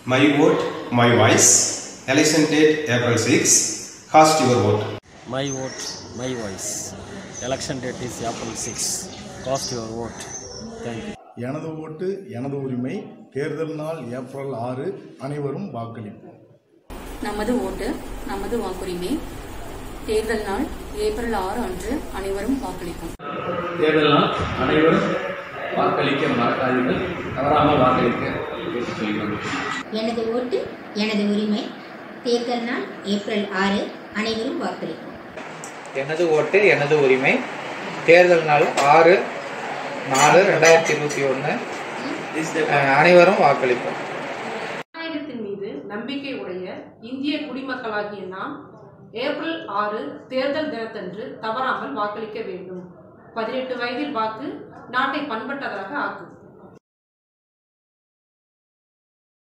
My vote, my voice. Election date April 6. Cast your vote. My vote, my voice. Election date is April 6. Cast your vote. Thank you. எனது ஓட்டு எனது உரிமை. தேர்தல் நாள் April 6. அனைவரும் வாக்களிப்போம். நமது ஓட்டு நமது வாக்குரிமை. தேர்தல் நாள் ஏப்ரல் 6 அன்று அனைவரும் வாக்களிப்போம். தேர்தல் நாள் அனைவரும் வாக்களிக்க மறக்காதீர்கள். தவறாமல் வாக்களிக்க சொல்கிறோம். எனது ஓட்டு எனது உரிமை. தேர்தல் நாள் ஏப்ரல் 6 அனைவரும் வாக்களிப்போம். எனது ஓட்டு எனது உரிமை. தேர்தல் நாள் 6/4/2021 அனைவரும் வாக்களிப்போம். ஜனநாயகத்தின் மீது நம்பிக்கை உடைய இந்திய குடிமக்களாகிய நாம் ஏப்ரல் 6 தேர்தல் தினத்தன்று தவறாமல் வாக்களிக்க வேண்டும். 18 வயதில் வாக்கு நாட்டை பண்பட்டதாக ஆக்கும்.